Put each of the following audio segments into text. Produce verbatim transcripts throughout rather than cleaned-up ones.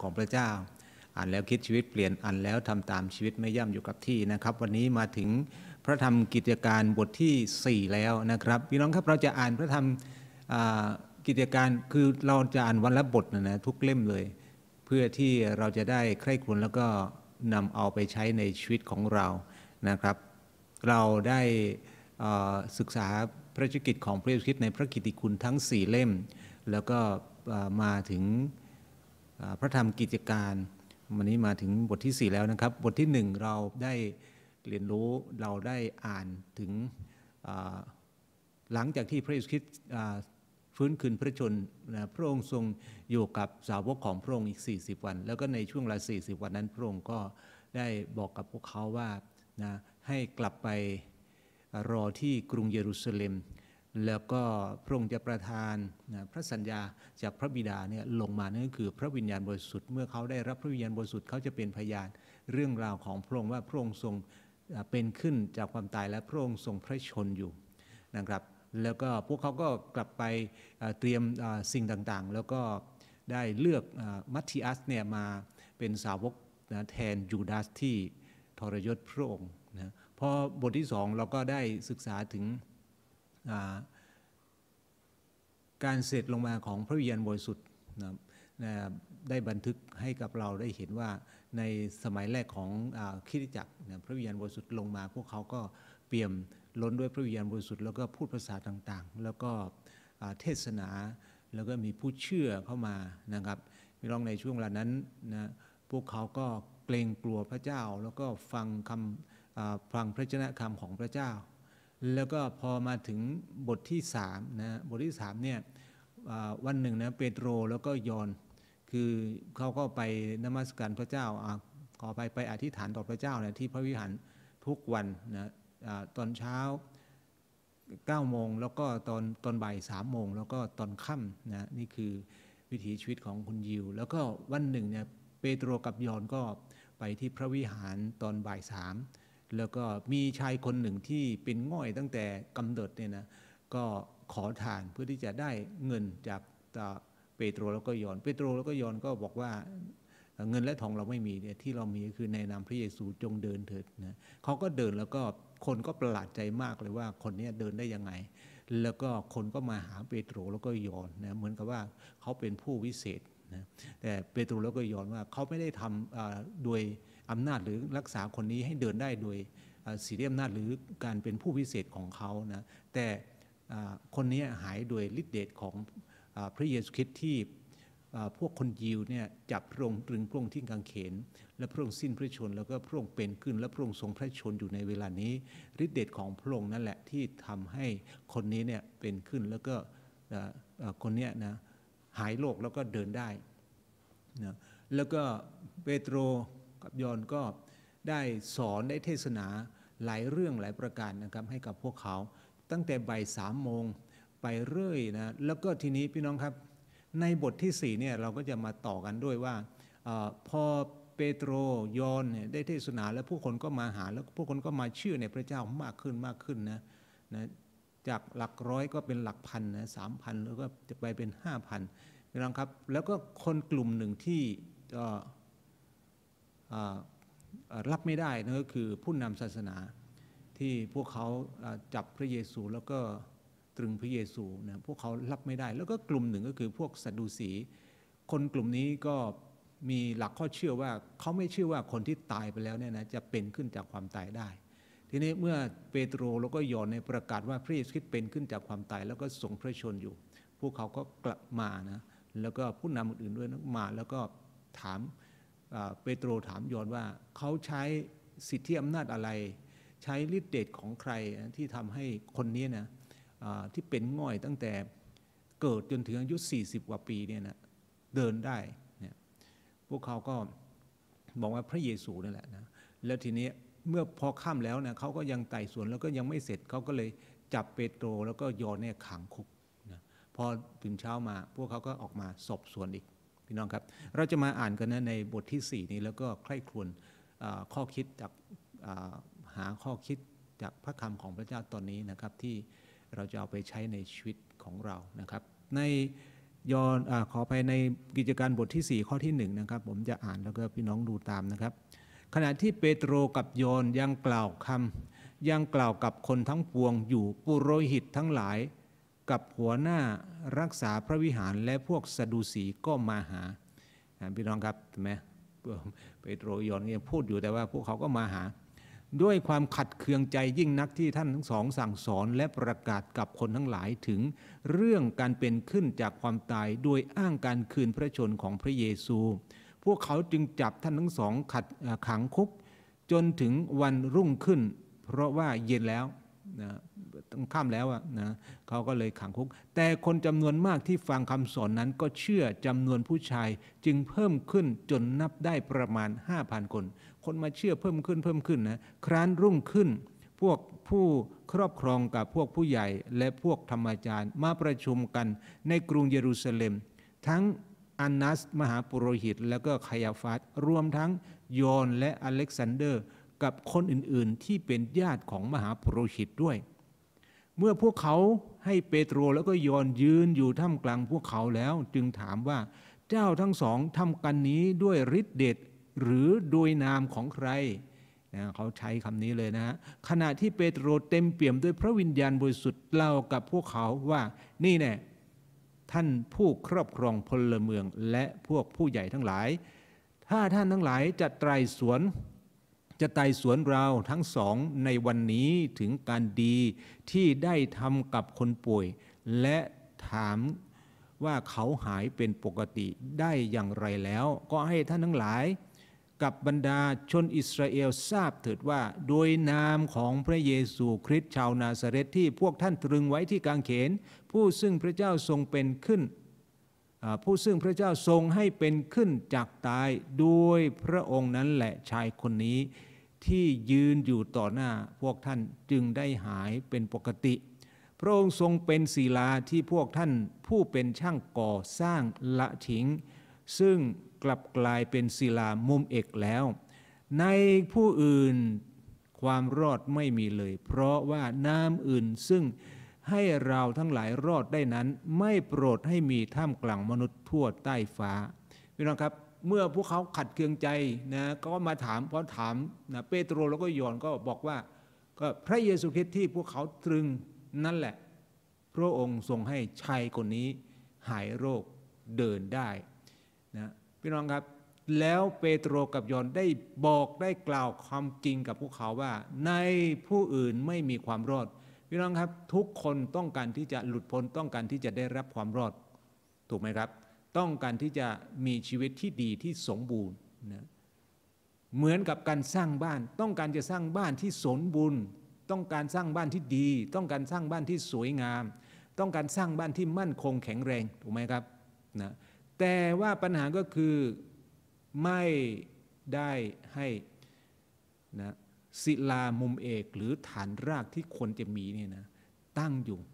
ของพระเจ้าอ่านแล้วคิดชีวิตเปลี่ยนอ่านแล้วทำตามชีวิตไม่ย่ำอยู่กับที่นะครับวันนี้มาถึงพระธรรมกิจการบทที่สี่แล้วนะครับพี่น้องครับเราจะอ่านพระธรรมกิจการคือเราจะอ่านวันละบทนะนะทุกเล่มเลยเพื่อที่เราจะได้ใคร่ครวญแล้วก็นำเอาไปใช้ในชีวิตของเรานะครับเราได้ศึกษาพระกิจของพระเยซูคริสต์ในพระกิตติคุณทั้งสี่เล่มแล้วก็มาถึงพระธรรมกิจการวันนี้มาถึงบทที่สี่แล้วนะครับบทที่หนึ่งเราได้เรียนรู้เราได้อ่านถึงหลังจากที่พระเยซูคริสต์ฟื้นคืนพระชนนะพระองค์ทรงอยู่กับสาวกของพระองค์อีกสี่สิบวันแล้วก็ในช่วงเวลาสี่สิบวันนั้นพระองค์ก็ได้บอกกับพวกเขาว่านะให้กลับไปรอที่กรุงเยรูซาเล็มแล้วก็พระองค์จะประทานนะพระสัญญาจากพระบิดาเนี่ยลงมานั่นก็คือพระวิญญาณบริสุทธิ์เมื่อเขาได้รับพระวิญญาณบริสุทธิ์เขาจะเป็นพยานเรื่องราวของพระองค์ว่าพระองค์ทรงเป็นขึ้นจากความตายและพระองค์ทรงพระชนอยู่นะครับแล้วก็พวกเขาก็กลับไปเตรียมสิ่งต่างๆแล้วก็ได้เลือกมัทธิอัสเนี่ยมาเป็นสาวกนะแทนยูดาสที่ทรยศพระองค์นะพอบทที่สองเราก็ได้ศึกษาถึงการเสด็จลงมาของพระวิญญาณบริสุทธิ์นะได้บันทึกให้กับเราได้เห็นว่าในสมัยแรกของคริสตจักรนะพระวิญญาณบริสุทธิ์ลงมาพวกเขาก็เปี่ยมล้นด้วยพระวิญญาณบริสุทธิ์แล้วก็พูดภาษาต่างๆแล้วก็เทศนาแล้วก็มีผู้เชื่อเข้ามานะครับพี่น้องในช่วงเวลานั้นนะพวกเขาก็เกรงกลัวพระเจ้าแล้วก็ฟังคำฟังพระชนะคำของพระเจ้าแล้วก็พอมาถึงบทที่สามนะบทที่สามเนี่ยวันหนึ่งนะเปโตรแล้วก็ยอห์นคือเขาก็ไปนมัสการพระเจ้าขอไปไปอธิษฐานต่อพระเจ้านะที่พระวิหารทุกวันนะตอนเช้าเก้าโมงแล้วก็ตอนตอนบ่ายสามโมงแล้วก็ตอนค่ำนะนี่คือวิถีชีวิตของคุณยิวแล้วก็วันหนึ่งเนี่ยเปโตรกับยอห์นก็ไปที่พระวิหารตอนบ่ายสามแล้วก็มีชายคนหนึ่งที่เป็นง่อยตั้งแต่กำเนิดเนี่ยนะก็ขอทานเพื่อที่จะได้เงินจากเปโตรแล้วก็ยอห์นเปโตรแล้วก็ยอห์นก็บอกว่าเงินและทองเราไม่มีเนี่ยที่เรามีคือในนามพระเยซูจงเดินเถิดนะเขาก็เดินแล้วก็คนก็ประหลาดใจมากเลยว่าคนนี้เดินได้ยังไงแล้วก็คนก็มาหาเปโตรแล้วก็ยอห์นนะเหมือนกับว่าเขาเป็นผู้วิเศษนะแต่เปโตรแล้วก็ยอห์นว่าเขาไม่ได้ทำโดยอำนาจหรือรักษาคนนี้ให้เดินได้โดยสิทธิอำนาจหรือการเป็นผู้วิเศษของเขานะแต่คนนี้หายโดยฤทธิเดชของพระเยซูคริสต์ที่พวกคนยิวเนี่ยจับพระองค์ตรึงพระองค์ที่กางเขนและพระองค์สิ้นพระชนแล้วก็พระองค์เป็นขึ้นและพระองค์ทรงพระชนอยู่ในเวลานี้ฤทธิเดชของพระองค์นั่นแหละที่ทำให้คนนี้เนี่ยเป็นขึ้นแล้วก็คนนี้นะหายโรคแล้วก็เดินได้นะแล้วก็เปโตรกับยอห์นก็ได้สอนได้เทศนาหลายเรื่องหลายประการนะครับให้กับพวกเขาตั้งแต่บ่ายสามโมงไปเรื่อยนะแล้วก็ทีนี้พี่น้องครับในบทที่สี่เนี่ยเราก็จะมาต่อกันด้วยว่าพอเปโตรยอห์นเนี่ยได้เทศนาแล้วผู้คนก็มาหาแล้วผู้คนก็มาเชื่อในพระเจ้ามากขึ้นมากขึ้นนะนะจากหลักร้อยก็เป็นหลักพันนะสามพันแล้วก็จะไปเป็นห้าพันพี่น้องครับแล้วก็คนกลุ่มหนึ่งที่รับไม่ได้นั่นก็คือผู้นำศาสนาที่พวกเขาจับพระเยซูแล้วก็ตรึงพระเยซูนะพวกเขารับไม่ได้แล้วก็กลุ่มหนึ่งก็คือพวกสัดดูสีคนกลุ่มนี้ก็มีหลักข้อเชื่อว่าเขาไม่เชื่อว่าคนที่ตายไปแล้วเนี่ยนะจะเป็นขึ้นจากความตายได้ทีนี้เมื่อเปโตรแล้วก็ยอห์นในประกาศว่าพระเยซูคริสต์เป็นขึ้นจากความตายแล้วก็ทรงพระชนอยู่พวกเขาก็กลับมานะแล้วก็ผู้นำอื่นๆด้วยมาแล้วก็ถามเปโตรถามยอห์นว่าเขาใช้สิทธิอำนาจอะไรใช้ฤทธิเดชของใครที่ทำให้คนนี้นะที่เป็นง่อยตั้งแต่เกิดจนถึงอายุสี่สิบกว่าปีเนี่ยนะเดินได้เนี่ยพวกเขาก็บอกว่าพระเยซูนั่นแหละนะแล้วทีนี้เมื่อพอค่ำแล้วนะเขาก็ยังไต่สวนแล้วก็ยังไม่เสร็จเขาก็เลยจับเปโตรแล้วก็ยอห์นเนี่ยขังคุกนะพอถึงเช้ามาพวกเขาก็ออกมาสอบสวนอีกพี่น้องครับเราจะมาอ่านกันนะในบทที่สี่นี้แล้วก็ใคร่ครวญข้อคิดจากหาข้อคิดจากพระคำของพระเจ้าตอนนี้นะครับที่เราจะเอาไปใช้ในชีวิตของเรานะครับในยอห์นอ่าขอไปในกิจการบทที่สี่ข้อที่หนึ่งนะครับผมจะอ่านแล้วก็พี่น้องดูตามนะครับขณะที่เปโตรกับยอห์นยังกล่าวคำยังกล่าวกับคนทั้งปวงอยู่ปุโรหิตทั้งหลายกับหัวหน้ารักษาพระวิหารและพวกสะดูสีก็มาหาพี่น้องครับเห็นไหมเปโตรยอห์นยังพูดอยู่แต่ว่าพวกเขาก็มาหาด้วยความขัดเคืองใจยิ่งนักที่ท่านทั้งสองสั่งสอนและประกาศกับคนทั้งหลายถึงเรื่องการเป็นขึ้นจากความตายโดยอ้างการคืนพระชนของพระเยซูพวกเขาจึงจับท่านทั้งสองขัดขังคุกจนถึงวันรุ่งขึ้นเพราะว่าเย็นแล้วนะต้องค่ำแล้วนะเขาก็เลยขังคุกแต่คนจำนวนมากที่ฟังคำสอนนั้นก็เชื่อจำนวนผู้ชายจึงเพิ่มขึ้นจนนับได้ประมาณ ห้าพัน คนคนมาเชื่อเพิ่มขึ้นเพิ่มขึ้นนะครั้นรุ่งขึ้นพวกผู้ครอบครองกับพวกผู้ใหญ่และพวกธรรมจารย์มาประชุมกันในกรุงเยรูซาเล็มทั้งอันนัสมหาปุโรหิตและก็คายาฟัสรวมทั้งยอห์นและอเล็กซานเดอร์กับคนอื่นๆที่เป็นญาติของมหาปุโรหิตด้วยเมื่อพวกเขาให้เปโตรแล้วก็ยอห์นยืนอยู่ท่ามกลางพวกเขาแล้วจึงถามว่าเจ้าทั้งสองทำกันนี้ด้วยฤทธิเดชหรือโดยนามของใครนะเขาใช้คำนี้เลยนะฮะขณะที่เปโตรเต็มเปี่ยมด้วยพระวิญญาณบริสุทธิ์เล่ากับพวกเขาว่านี่แน่ท่านผู้ครอบครองพลเมืองและพวกผู้ใหญ่ทั้งหลายถ้าท่านทั้งหลายจะไตร่สวนจะไต่สวนเราทั้งสองในวันนี้ถึงการดีที่ได้ทำกับคนป่วยและถามว่าเขาหายเป็นปกติได้อย่างไรแล้วก็ให้ท่านทั้งหลายกับบรรดาชนอิสราเอลทราบเถิดว่าโดยนามของพระเยซูคริสต์ชาวนาซาเรตที่พวกท่านตรึงไว้ที่กางเขนผู้ซึ่งพระเจ้าทรงเป็นขึ้นผู้ซึ่งพระเจ้าทรงให้เป็นขึ้นจากตายโดยพระองค์นั้นแหละชายคนนี้ที่ยืนอยู่ต่อหน้าพวกท่านจึงได้หายเป็นปกติพระองค์ทรงเป็นศิลาที่พวกท่านผู้เป็นช่างก่อสร้างละทิ้งซึ่งกลับกลายเป็นศิลามุมเอกแล้วในผู้อื่นความรอดไม่มีเลยเพราะว่าน้ำอื่นซึ่งให้เราทั้งหลายรอดได้นั้นไม่โปรดให้มีท่ามกลางมนุษย์ทั่วใต้ฟ้าพี่น้องครับเมื่อพวกเขาขัดเคืองใจนะก็มาถามพอถามนะเปโตรแล้วก็ยอห์นก็บอกว่าก็พระเยซูคริสต์ที่พวกเขาตรึงนั่นแหละพระองค์ทรงให้ชายคนนี้หายโรคเดินได้นะพี่น้องครับแล้วเปโตรกับยอห์นได้บอกได้กล่าวความจริงกับพวกเขาว่าในผู้อื่นไม่มีความรอดพี่น้องครับทุกคนต้องการที่จะหลุดพ้นต้องการที่จะได้รับความรอดถูกไหมครับต้องการที่จะมีชีวิตที่ดีที่สมบูรณ์นะเหมือนกับการสร้างบ้านต้องการจะสร้างบ้านที่สมบูรณ์ต้องการสร้างบ้านที่ดีต้องการสร้างบ้านที่สวยงามต้องการสร้างบ้านที่มั่นคงแข็งแรงถูกไหมครับนะแต่ว่าปัญหาก็คือไม่ได้ให้นะศิลามุมเอกหรือฐานรากที่ควรจะมีเนี่ยนะตั้งอยู่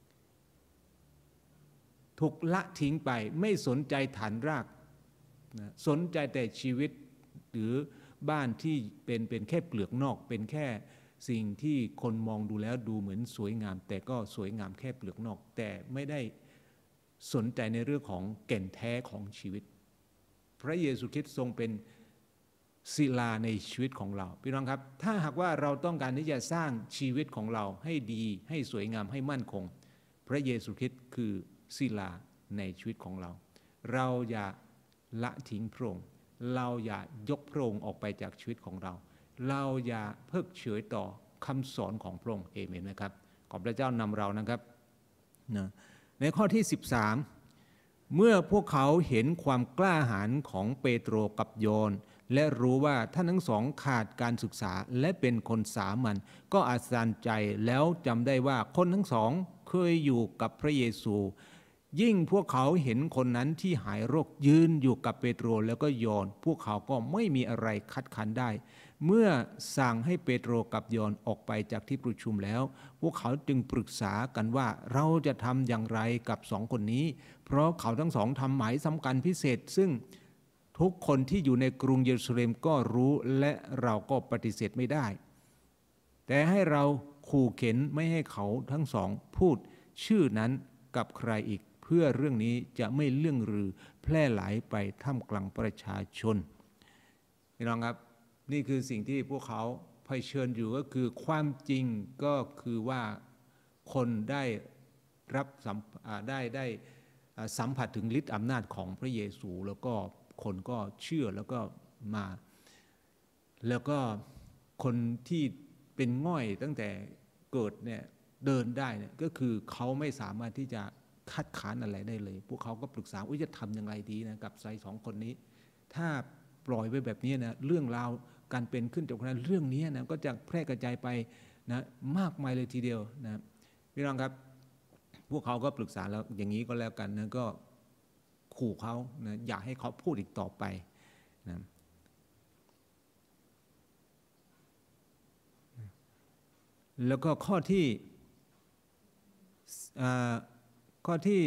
ถูกละทิ้งไปไม่สนใจฐานรากนะสนใจแต่ชีวิตหรือบ้านที่เป็นเป็นแค่เปลือกนอกเป็นแค่สิ่งที่คนมองดูแล้วดูเหมือนสวยงามแต่ก็สวยงามแค่เปลือกนอกแต่ไม่ได้สนใจในเรื่องของแก่นแท้ของชีวิตพระเยซูคริสต์ทรงเป็นศิลาในชีวิตของเราพี่น้องครับถ้าหากว่าเราต้องการที่จะสร้างชีวิตของเราให้ดีให้สวยงามให้มั่นคงพระเยซูคริสต์คือศิลาในชีวิตของเราเราอย่าละทิ้งพระองค์เราอย่ายกพระองค์ออกไปจากชีวิตของเราเราอย่าเพิกเฉยต่อคำสอนของพระองค์เอเมนนะครับขอพระเจ้านำเรานะครับนะในข้อที่สิบสามเมื่อพวกเขาเห็นความกล้าหาญของเปโตรกับยอห์นและรู้ว่าท่านทั้งสองขาดการศึกษาและเป็นคนสามัญก็อัศจรรย์ใจแล้วจำได้ว่าคนทั้งสองเคยอยู่กับพระเยซูยิ่งพวกเขาเห็นคนนั้นที่หายโรคยืนอยู่กับเปโตรแล้วก็ยอห์นพวกเขาก็ไม่มีอะไรคัดค้านได้เมื่อสั่งให้เปโตรกับยอห์นออกไปจากที่ประชุมแล้วพวกเขาจึงปรึกษากันว่าเราจะทำอย่างไรกับสองคนนี้เพราะเขาทั้งสองทำหมายสำคัญพิเศษซึ่งทุกคนที่อยู่ในกรุงเยรูซาเล็มก็รู้และเราก็ปฏิเสธไม่ได้แต่ให้เราขู่เข็นไม่ให้เขาทั้งสองพูดชื่อนั้นกับใครอีกเพเพื่อเรื่องนี้จะไม่เลื่องลือแพร่หลายไปท่ามกลางประชาชนพี่น้องครับนี่คือสิ่งที่พวกเขาเผชิญอยู่ก็คือความจริงก็คือว่าคนได้รับสัมได้ได้สัมผัสถึงฤทธิ์อำนาจของพระเยซูแล้วก็คนก็เชื่อแล้วก็มาแล้วก็คนที่เป็นง่อยตั้งแต่เกิดเนี่ยเดินได้เนี่ยก็คือเขาไม่สามารถที่จะคัดค้านอะไรได้เลยพวกเขาก็ปรึกษาว่าจะทำยังไงดีนะกับชายสองคนนี้ถ้าปล่อยไว้แบบนี้นะเรื่องราวการเป็นขึ้นจากนั้นเรื่องนี้นะก็จะแพร่กระจายไปนะมากมายเลยทีเดียวนะพี่น้องครับพวกเขาก็ปรึกษาแล้วอย่างนี้ก็แล้วกันนะก็ขู่เขานะอย่าให้เขาพูดอีกต่อไปนะแล้วก็ข้อที่ข้อที่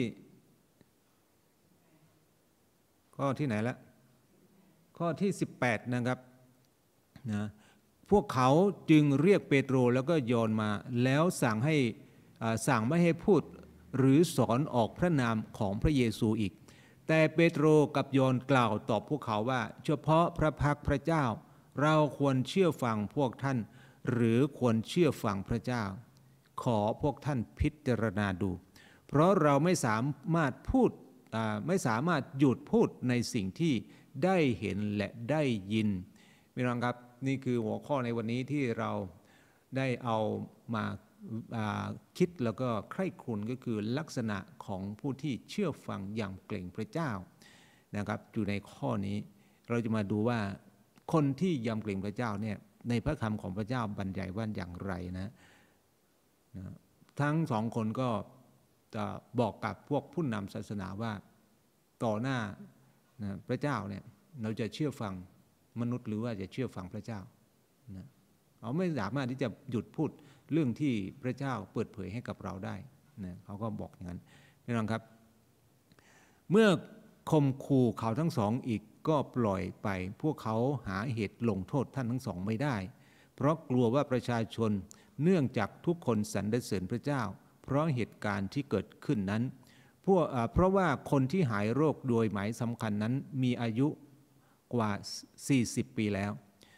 ข้อที่ไหนละข้อที่สิบแปดนะครับนะพวกเขาจึงเรียกเปโตรแล้วก็โยนมาแล้วสั่งให้สั่งไม่ให้พูดหรือสอนออกพระนามของพระเยซูอีกแต่เปโตรกับโยนกล่าวตอบพวกเขาว่าเฉพาะพระพักพระเจ้าเราควรเชื่อฟังพวกท่านหรือควรเชื่อฟังพระเจ้าขอพวกท่านพิจารณาดูเพราะเราไม่สามารถพูดไม่สามารถหยุดพูดในสิ่งที่ได้เห็นและได้ยินพี่น้องครับนี่คือหัวข้อในวันนี้ที่เราได้เอามาคิดแล้วก็ใคร่ครวญก็คือลักษณะของผู้ที่เชื่อฟังอย่างเกรงพระเจ้านะครับอยู่ในข้อนี้เราจะมาดูว่าคนที่ยำเกรงพระเจ้าเนี่ยในพระคำของพระเจ้าบรรยายว่าอย่างไรนะทั้งสองคนก็จะบอกกับพวกผู้นำศาสนาว่าต่อหน้านะพระเจ้าเนี่ยเราจะเชื่อฟังมนุษย์หรือว่าจะเชื่อฟังพระเจ้านะเขาไม่สามารถที่จะหยุดพูดเรื่องที่พระเจ้าเปิดเผยให้กับเราได้นะเขาก็บอกอย่างนั้นพี่น้องครับเมื่อข่มขู่เขาทั้งสองอีกก็ปล่อยไปพวกเขาหาเหตุลงโทษท่านทั้งสองไม่ได้เพราะกลัวว่าประชาชนเนื่องจากทุกคนสรรเสริญพระเจ้าเพราะเหตุการณ์ที่เกิดขึ้นนั้นพวกเพราะว่าคนที่หายโรคโดยหมายสำคัญนั้นมีอายุกว่าสี่สิบปีแล้ว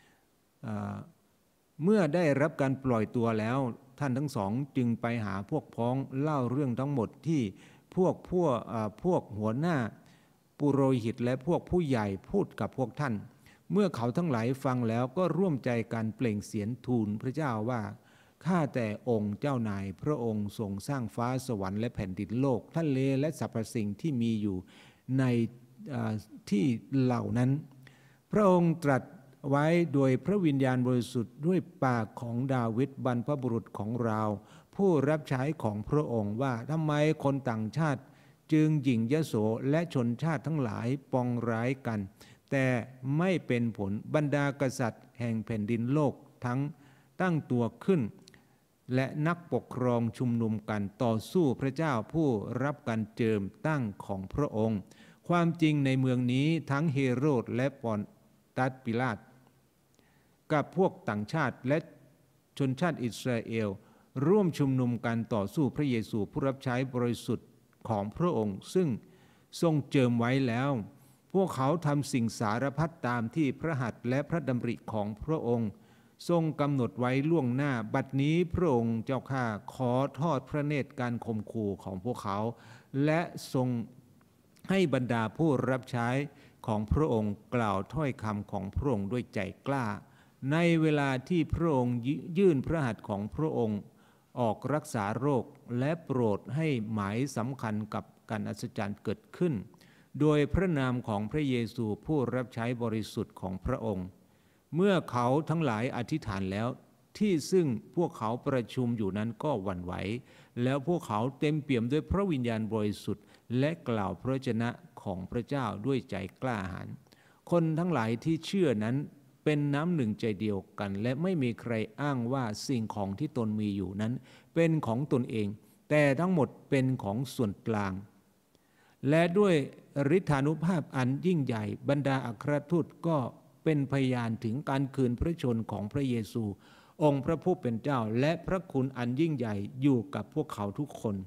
เมื่อได้รับการปล่อยตัวแล้วท่านทั้งสองจึงไปหาพวกพ้องเล่าเรื่องทั้งหมดที่พวกพวกพวกหัวหน้าปุโรหิตและพวกผู้ใหญ่พูดกับพวกท่านเมื่อเขาทั้งหลายฟังแล้วก็ร่วมใจกันเปล่งเสียงทูลพระเจ้าว่าข้าแต่องค์เจ้านายพระองค์ทรงสร้างฟ้าสวรรค์และแผ่นดินโลกทะเลและสรรพสิ่งที่มีอยู่ในที่เหล่านั้นพระองค์ตรัสไว้โดยพระวิญญาณบริสุทธิ์ด้วยปากของดาวิดบรรพบุรุษของเราผู้รับใช้ของพระองค์ว่าทำไมคนต่างชาติจึงหยิ่งยโสและชนชาติทั้งหลายปองร้ายกันแต่ไม่เป็นผลบรรดากษัตริย์แห่งแผ่นดินโลกทั้งตั้งตัวขึ้นและนักปกครองชุมนุมกันต่อสู้พระเจ้าผู้รับการเจิมตั้งของพระองค์ความจริงในเมืองนี้ทั้งเฮโรดและปอนตัสปิลาตกับพวกต่างชาติและชนชาติอิสราเอลร่วมชุมนุมกันต่อสู้พระเยซูผู้รับใช้บริสุทธิ์ของพระองค์ซึ่งทรงเจิมไว้แล้วพวกเขาทำสิ่งสารพัดตามที่พระหัตถ์และพระดำริของพระองค์ทรงกำหนดไว้ล่วงหน้าบัดนี้พระองค์เจ้าข้าขอทอดพระเนตรการข่มขู่ของพวกเขาและทรงให้บรรดาผู้รับใช้ของพระองค์กล่าวถ้อยคำของพระองค์ด้วยใจกล้าในเวลาที่พระองค์ยื่นพระหัตถ์ของพระองค์ออกรักษาโรคและโปรดให้หมายสำคัญกับการอัศจรรย์เกิดขึ้นโดยพระนามของพระเยซูผู้รับใช้บริสุทธิ์ของพระองค์เมื่อเขาทั้งหลายอธิษฐานแล้วที่ซึ่งพวกเขาประชุมอยู่นั้นก็หวั่นไหวแล้วพวกเขาเต็มเปี่ยมด้วยพระวิญญาณบริสุทธิ์และกล่าวพระวจนะของพระเจ้าด้วยใจกล้าหาญคนทั้งหลายที่เชื่อนั้นเป็นน้ำหนึ่งใจเดียวกันและไม่มีใครอ้างว่าสิ่งของที่ตนมีอยู่นั้นเป็นของตนเองแต่ทั้งหมดเป็นของส่วนกลางและด้วยฤทธานุภาพอันยิ่งใหญ่บรรดาอัครทูตก็เป็นพยานถึงการคืนพระชนของพระเยซูองค์พระผู้เป็นเจ้าและพระคุณอันยิ่งใหญ่อยู่กับพวกเขาทุกคน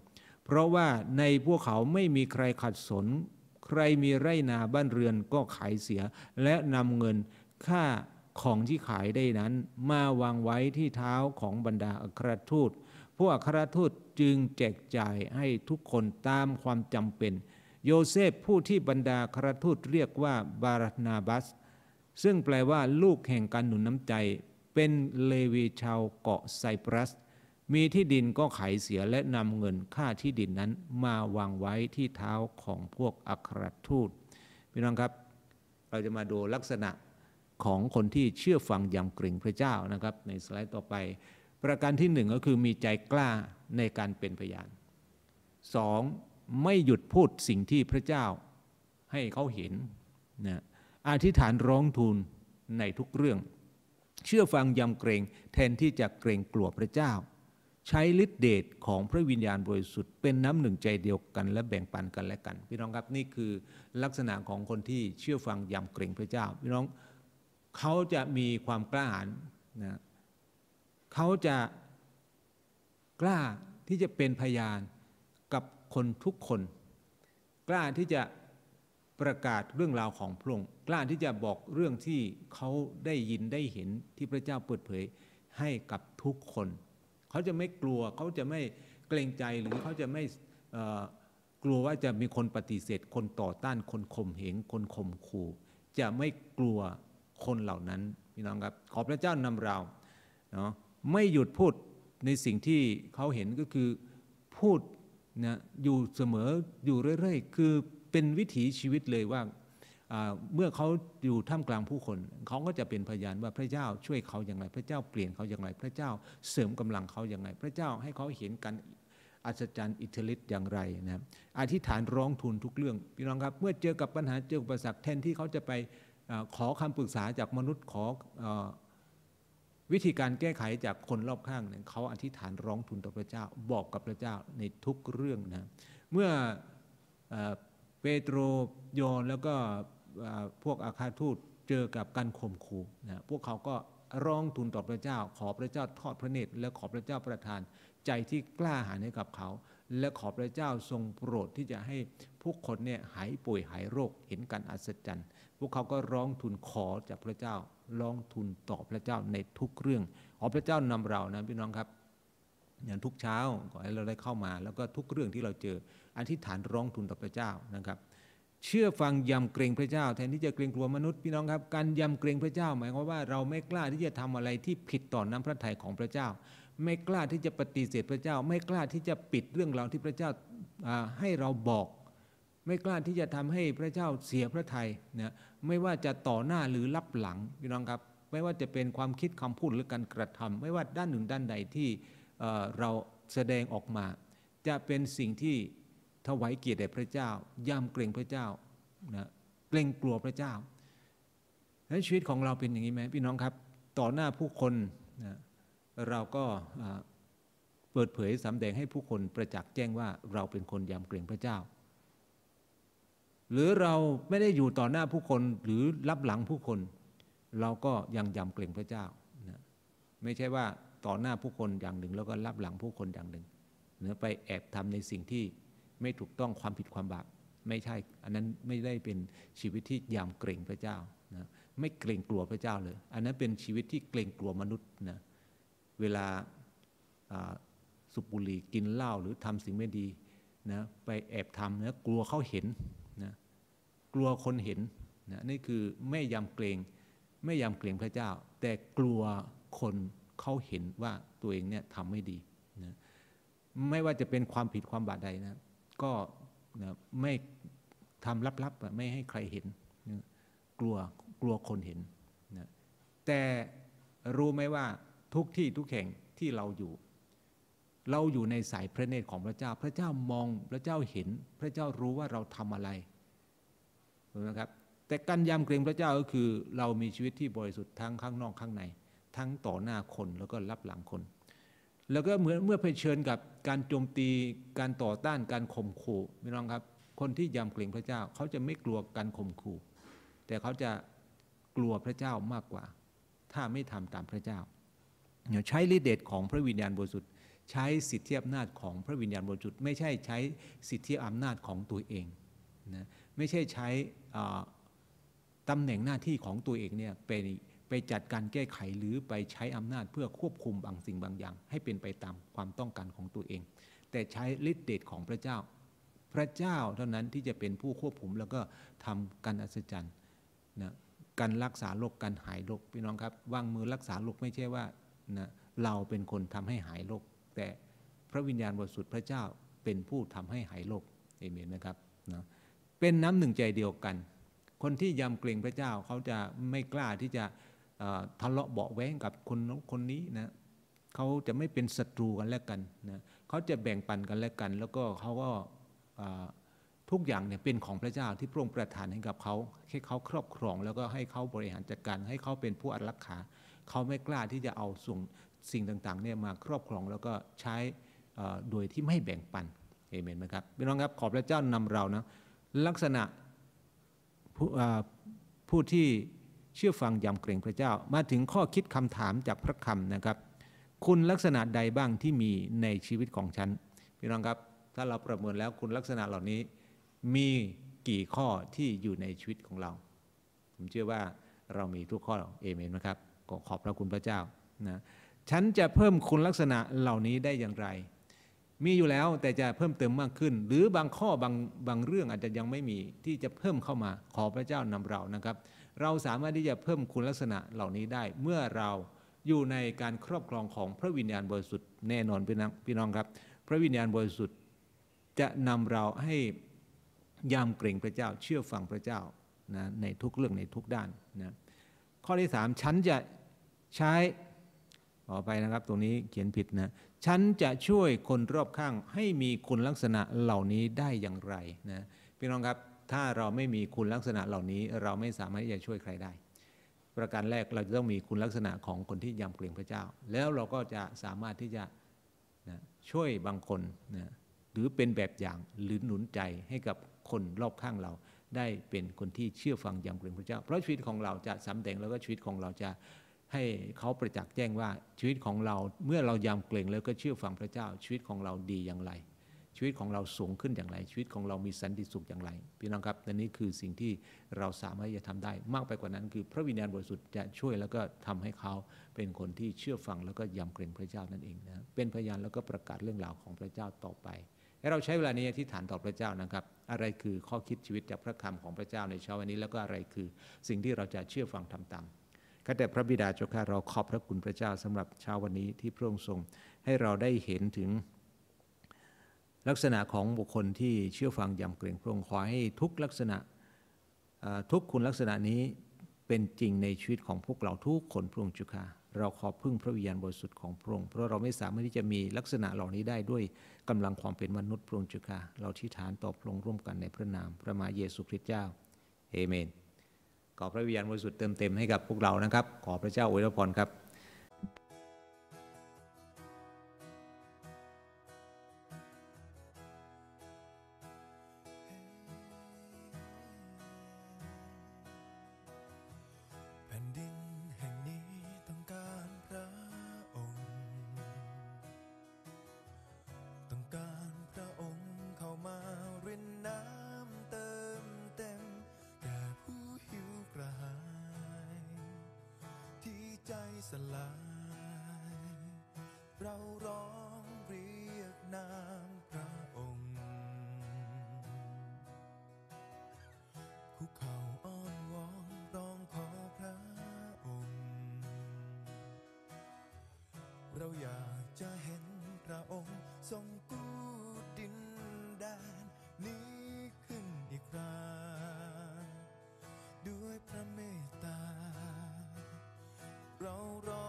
เพราะว่าในพวกเขาไม่มีใครขัดสนใครมีไร่นาบ้านเรือนก็ขายเสียและนำเงินค่าของที่ขายได้นั้นมาวางไว้ที่เท้าของบรรดาอัครทูตพวกอัครทูตจึงแจกจ่ายให้ทุกคนตามความจำเป็นโยเซฟผู้ที่บรรดาอัครทูตเรียกว่าบารานาบัสซึ่งแปลว่าลูกแห่งการหนุนน้ำใจเป็นเลวีชาวเกาะไซปรัสมีที่ดินก็ขายเสียและนำเงินค่าที่ดินนั้นมาวางไว้ที่เท้าของพวกอัครทูตพี่น้องครับเราจะมาดูลักษณะของคนที่เชื่อฟังยำเกรงพระเจ้านะครับในสไลด์ต่อไปประการที่หนึ่งก็คือมีใจกล้าในการเป็นพยานสองไม่หยุดพูดสิ่งที่พระเจ้าให้เขาเห็นนะอธิษฐานร้องทูลในทุกเรื่องเชื่อฟังยำเกรงแทนที่จะเกรงกลัวพระเจ้าใช้ฤทธิเดชของพระวิญญาณบริสุทธิ์เป็นน้ำหนึ่งใจเดียวกันและแบ่งปันกันและกันพี่น้องครับนี่คือลักษณะของคนที่เชื่อฟังยำเกรงพระเจ้าพี่น้องเขาจะมีความกล้าหาญนะเขาจะกล้าที่จะเป็นพยานกับคนทุกคนกล้าที่จะประกาศเรื่องราวของพระองค์กล้าที่จะบอกเรื่องที่เขาได้ยินได้เห็นที่พระเจ้าเปิดเผยให้กับทุกคนเขาจะไม่กลัวเขาจะไม่เกรงใจหรือเขาจะไม่กลัวว่าจะมีคนปฏิเสธคนต่อต้านคนข่มเหงคนข่มขู่จะไม่กลัวคนเหล่านั้นพี่น้องครับขอพระเจ้านำเราเนาะไม่หยุดพูดในสิ่งที่เขาเห็นก็คือพูดนะอยู่เสมออยู่เรื่อยๆคือเป็นวิถีชีวิตเลยว่าเมื่อเขาอยู่ท่ามกลางผู้คนเขาก็จะเป็นพยานว่าพระเจ้าช่วยเขาอย่างไรพระเจ้าเปลี่ยนเขาอย่างไรพระเจ้าเสริมกำลังเขาอย่างไรพระเจ้าให้เขาเห็นการอัศจรรย์อิทธิฤทธิ์อย่างไรนะอธิษฐานร้องทูลทุกเรื่องพี่น้องครับเมื่อเจอกับปัญหาเจออุปสรรคแทนที่เขาจะไปขอคำปรึกษาจากมนุษย์ขอวิธีการแก้ไขจากคนรอบข้างเนี่ยเขาอธิษฐานร้องทูลต่อพระเจ้าบอกกับพระเจ้าในทุกเรื่องนะเมื่อเปโตรโยนแล้วก็พวกอาคาทูตเจอกับการข่มขู่นะพวกเขาก็ร้องทูลต่อพระเจ้าขอพระเจ้าทอดพระเนตรและขอพระเจ้าประทานใจที่กล้าหาญให้กับเขาและขอพระเจ้าทรงโปรดที่จะให้ผู้คนเนี่ยหายป่วยหายโรคเห็นการอัศจรรย์พวกเขาก็ร้องทูลขอจากพระเจ้าร้องทูลต่อพระเจ้าในทุกเรื่องขอพระเจ้านำเรานะพี่น้องครับอย่างทุกเช้าขอให้เราได้เข้ามาแล้วก็ทุกเรื่องที่เราเจออธิษฐานร้องทูลต่อพระเจ้านะครับเชื่อฟังยำเกรงพระเจ้าแทนที่จะเกรงกลัวมนุษย์พี่น้องครับการยำเกรงพระเจ้าหมายความว่าเราไม่กล้าที่จะทำอะไรที่ผิดต่อน้ำพระทัยของพระเจ้าไม่กล้าที่จะปฏิเสธพระเจ้าไม่กล้าที่จะปิดเรื่องราวที่พระเจ้าให้เราบอกไม่กล้าที่จะทำให้พระเจ้าเสียพระทัยนะไม่ว่าจะต่อหน้าหรือรับหลังพี่น้องครับไม่ว่าจะเป็นความคิดคำพูดหรือการกระทำไม่ว่าด้านหนึ่งด้านใดที่เราแสดงออกมาจะเป็นสิ่งที่ถวายเกียรติแด่พระเจ้ายำเกรงพระเจ้านะเกรงกลัวพระเจ้าและชีวิตของเราเป็นอย่างนี้ไหมพี่น้องครับต่อหน้าผู้คนนะเราก็เปิดเผยสำแดงให้ผู้คนประจักษ์แจ้งว่าเราเป็นคนยำเกรงพระเจ้าหรือเราไม่ได้อยู่ต่อหน้าผู้คนหรือรับหลังผู้คนเราก็ยังยำเกรงพระเจ้านะไม่ใช่ว่าต่อหน้าผู้คนอย่างหนึ่งแล้วก็รับหลังผู้คนอย่างหนึ่งเนื้อไปแอบทำในสิ่งที่ไม่ถูกต้องความผิดความบาปไม่ใช่อันนั้นไม่ได้เป็นชีวิตที่ยำเกรงพระเจ้านะไม่เกรงกลัวพระเจ้าเลยอันนั้นเป็นชีวิตที่เกรงกลัวมนุษย์นะเวลาสูบบุหรี่กินเหล้าหรือทำสิ่งไม่ดีนะไปแอบทำนะกลัวเขาเห็นนะกลัวคนเห็นนะนี่คือไม่ยำเกรงไม่ยำเกรงพระเจ้าแต่กลัวคนเขาเห็นว่าตัวเองเนี่ยทำไม่ดีนะไม่ว่าจะเป็นความผิดความบาปใดนะก็นะไม่ทำลับๆไม่ให้ใครเห็นนะกลัวกลัวคนเห็นนะแต่รู้ไหมว่าทุกที่ทุกแห่งที่เราอยู่เราอยู่ในสายพระเนตรของพระเจ้าพระเจ้ามองพระเจ้าเห็นพระเจ้ารู้ว่าเราทำอะไรนะครับแต่การยำเกรงพระเจ้าก็คือเรามีชีวิตที่บริสุทธิ์ทั้งข้างนอกข้างในทั้งต่อหน้าคนแล้วก็รับหลังคนแล้วก็เหมือนเมื่อเผชิญกับการโจมตีการต่อต้านการข่มขู่พี่น้องครับคนที่ยำเกรงพระเจ้าเขาจะไม่กลัวการข่มขู่แต่เขาจะกลัวพระเจ้ามากกว่าถ้าไม่ทำตามพระเจ้าใช้ฤทธิ์เดชของพระวิญญาณบริสุทธิ์ใช้สิทธิอำนาจของพระวิญญาณบริสุทธิ์ไม่ใช่ใช้สิทธิอำนาจของตัวเองนะไม่ใช่ใช้ตำแหน่งหน้าที่ของตัวเองเนี่ยไปไปจัดการแก้ไขหรือไปใช้อำนาจเพื่อควบคุมบางสิ่งบางอย่างให้เป็นไปตามความต้องการของตัวเองแต่ใช้ฤทธิ์เดชของพระเจ้าพระเจ้าเท่านั้นที่จะเป็นผู้ควบคุมแล้วก็ทำการอัศจรรย์นะการรักษาโรคการหายโรคพี่น้องครับวางมือรักษาโรคไม่ใช่ว่านะเราเป็นคนทำให้หายโรคแต่พระวิญญาณบริสุทธิ์พระเจ้าเป็นผู้ทำให้หายโรคเอเมนนะครับนะเป็นน้ำหนึ่งใจเดียวกันคนที่ยำเกรงพระเจ้าเขาจะไม่กล้าที่จะทะเลาะเบาะแว้งกับคนคนนี้นะเขาจะไม่เป็นศัตรูกันและกันนะเขาจะแบ่งปันกันและกันแล้วก็เขาก็ทุกอย่างเนี่ยเป็นของพระเจ้าที่พระองค์ประทานให้กับเขาให้เขาครอบครองแล้วก็ให้เขาบริหารจัดการให้เขาเป็นผู้อารักขาเขาไม่กล้าที่จะเอาส่งสิ่งต่างๆเนี่ยมาครอบครองแล้วก็ใช้โดยที่ไม่แบ่งปันเอเมนไหมครับพี่น้องครับขอพระเจ้านำเรานะลักษณะผู้ผู้ที่เชื่อฟังยำเกรงพระเจ้ามาถึงข้อคิดคำถามจากพระคำนะครับคุณลักษณะใดบ้างที่มีในชีวิตของฉันพี่น้องครับถ้าเราประเมินแล้วคุณลักษณะเหล่านี้มีกี่ข้อที่อยู่ในชีวิตของเราผมเชื่อว่าเรามีทุกข้อเอเมนนะครับก็ขอบพระคุณพระเจ้านะฉันจะเพิ่มคุณลักษณะเหล่านี้ได้อย่างไรมีอยู่แล้วแต่จะเพิ่มเติมมากขึ้นหรือบางข้อบางบางเรื่องอาจจะยังไม่มีที่จะเพิ่มเข้ามาขอพระเจ้านำเรานะครับเราสามารถที่จะเพิ่มคุณลักษณะเหล่านี้ได้เมื่อเราอยู่ในการครอบครองของพระวิญญาณบริสุทธิ์แน่นอนพี่น้องครับพระวิญญาณบริสุทธิ์จะนำเราให้ยำเกรงพระเจ้าเชื่อฟังพระเจ้านะในทุกเรื่องในทุกด้านนะข้อที่สามฉันจะใช้ขอไปนะครับตรงนี้เขียนผิดนะฉันจะช่วยคนรอบข้างให้มีคุณลักษณะเหล่านี้ได้อย่างไรนะพี่น้องครับถ้าเราไม่มีคุณลักษณะเหล่านี้เราไม่สามารถที่จะช่วยใครได้ประการแรกเราจะต้องมีคุณลักษณะของคนที่ยำเกรงพระเจ้าแล้วเราก็จะสามารถที่จะนะช่วยบางคนนะหรือเป็นแบบอย่างหรือหนุนใจให้กับคนรอบข้างเราได้เป็นคนที่เชื่อฟังยำเกรงพระเจ้าเพราะชีวิตของเราจะสำแดงแล้วก็ชีวิตของเราจะให้เขาประจักษ์แจ้งว่าชีวิตของเราเมื่อเรายำเกรงแล้วก็เชื่อฟังพระเจ้าชีวิตของเราดีอย่างไรชีวิตของเราสูงขึ้นอย่างไรชีวิตของเรามีสันติสุขอย่างไรพี่น้องครับและนี่คือสิ่งที่เราสามารถจะทำได้มากไปกว่านั้นคือพระวิญญาณบริสุทธิ์จะช่วยแล้วก็ทำให้เขาเป็นคนที่เชื่อฟังแล้วก็ยำเกรงพระเจ้านั่นเองนะเป็นพยานแล้วก็ประกาศเรื่องราวของพระเจ้าต่อไปให้เราใช้เวลานี้อธิษฐานต่อพระเจ้านะครับอะไรคือข้อคิดชีวิตจากพระคำของพระเจ้าในเช้าวันนี้แล้วก็อะไรคือสิ่งที่เราจะเชื่อฟังทำตามข้าแต่พระบิดาเจ้าข้าเราขอบพระคุณพระเจ้าสำหรับเช้าวันนี้ที่พระองค์ทรงให้เราได้เห็นถึงลักษณะของบุคคลที่เชื่อฟังยำเกรงพระองค์ขอให้ทุกลักษณะทุกคุณลักษณะนี้เป็นจริงในชีวิตของพวกเราทุกคนพระองค์เจ้าข้าเราขอพึ่งพระวิญญาณบริสุทธิ์ของพระองค์เพราะเราไม่สามารถที่จะมีลักษณะเหล่านี้ได้ด้วยกำลังความเป็นมนุษย์พระองค์เจ้าข้าเราอธิษฐานต่อพระองค์ร่วมกันในพระนามพระมหาเยซูคริสต์เจ้าเอเมนขอพระวิญญาณบริสุทธิ์เติมเต็มให้กับพวกเรานะครับขอพระเจ้าอวยพรครับแผ่นดินแห่งนี้ต้องการพระองค์ต้องการพระองค์เข้ามารินน้ำเติมเต็มแก่ผู้หิวกระหายที่ใจสลายเราร้องเรียกนามพระองค์คุกเข่าอ้อนวอนร้องขอพระองค์เราอยากจะเห็นพระองค์ทรงกู้ดินแดนนี้ขึ้นอีกคราด้วยพระเมตตาเราร้อ